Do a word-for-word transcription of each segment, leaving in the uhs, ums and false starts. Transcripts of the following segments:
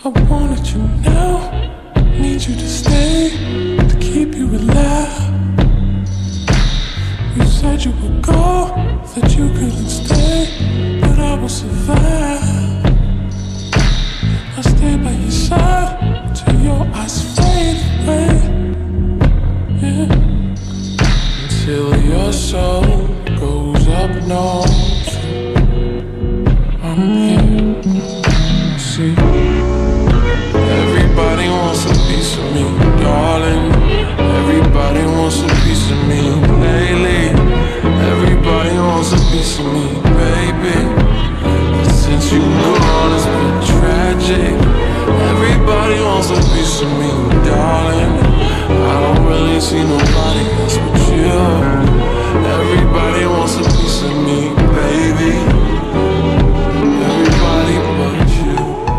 I wanted you now, need you to stay, to keep you alive. You said you would go, that you couldn't stay, but I will survive. I'll stay by your side till your eyes fade away, yeah. Until your soul goes up north, I'm here. See, everybody wants a piece of me, darling. Everybody wants a piece of me lately. Everybody wants a piece of me, baby. But since you've gone, it's been tragic. Everybody wants a piece of me, darling. I don't really see nobody else but you. Everybody wants a piece of me, baby. Everybody but you.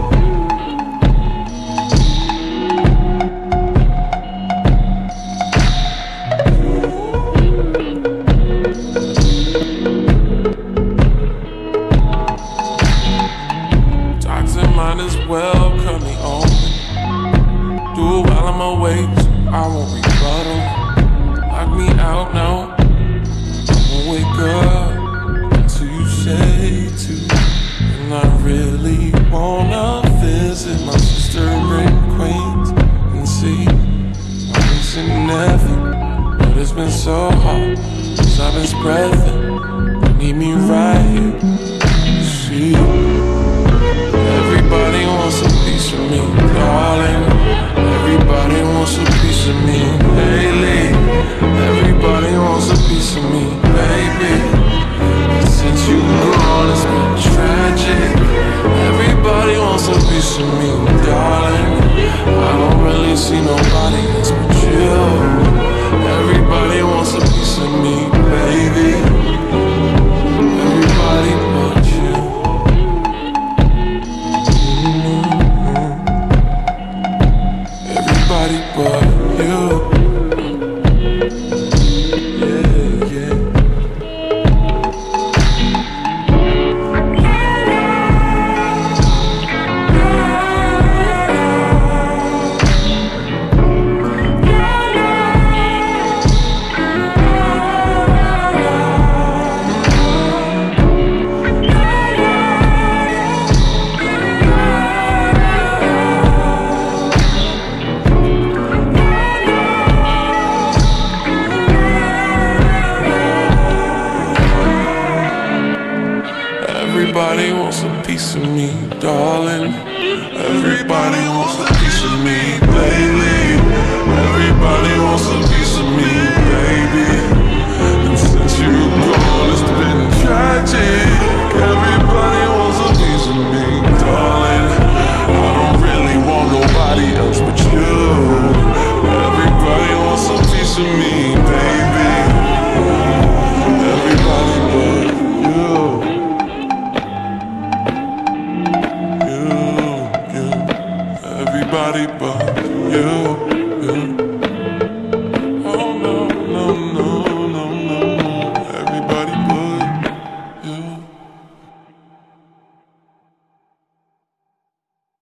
Toxic mind as well, currently on. Do it while I'm awake, so I won't rebuttal. Lock me out now, I won't wake up until you say to. And I really wanna visit my sister in Queens and see my niece in heaven. But it's been so hard, cause I've been spreading. You need me right here, you see. Everybody wants a piece of me, darling. Everybody wants a piece of me lately. Everybody wants a piece of me, baby. But since you've gone, it's been tragic. Everybody wants a piece of me, darling. I don't really see nobody else but you. Everybody wants a piece of me, baby. Everybody but you. Everybody but you. Yeah, yeah. Everybody wants a piece of me, darling. Everybody wants a piece of me, baby. Everybody wants a piece of me, baby. And since you're gone, it's been tragic. Everybody wants a piece of me, darling. I don't really want nobody else but you. Everybody wants a piece of me.